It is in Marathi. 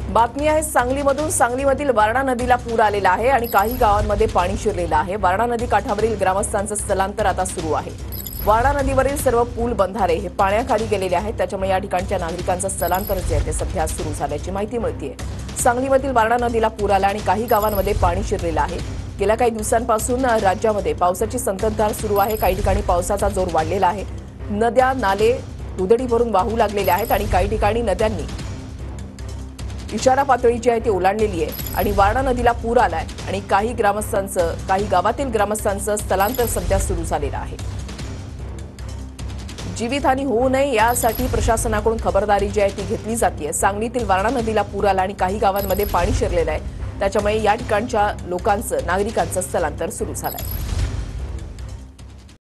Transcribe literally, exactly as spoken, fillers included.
बातमी आहे सांगलीमधून। सांगलीमधील वारणा नदीला पूर आलेला आहे आणि काही गावांमध्ये पाणी शिरलेलं आहे। वारणा नदी काठावरील ग्रामस्थांचं स्थलांतर आता सुरू आहे। वारणा नदीवरील सर्व पूल बंधारे हे पाण्याखाली गेलेले आहेत, त्याच्यामुळे या ठिकाणच्या नागरिकांचं स्थलांतर जे आहे ते सध्या सुरू झाल्याची माहिती मिळते। सांगलीमधील वारणा नदीला पूर आला आणि काही गावांमध्ये पाणी शिरलेलं आहे। गेल्या काही दिवसांपासून राज्यामध्ये पावसाची संततधार सुरू आहे। काही ठिकाणी पावसाचा जोर वाढलेला आहे। नद्या नाले दुधडी भरून वाहू लागलेले आहेत आणि काही ठिकाणी नद्यांनी इशारा पातळी जी आहे ती ओलांडलेली आहे आणि वारणा नदीला पूर आलाय आणि काही ग्रामस्थांचं काही गावातील ग्रामस्थांचं स्थलांतर सध्या सुरू झालेलं आहे। जीवितहानी होऊ नये यासाठी प्रशासनाकडून खबरदारी जी आहे ती घेतली जाते। सांगलीतील वारणा नदीला पूर आला आणि काही गावांमध्ये पाणी शिरलेलं आहे, त्याच्यामुळे या ठिकाणच्या लोकांचं नागरिकांचं स्थलांतर सुरू झालंय।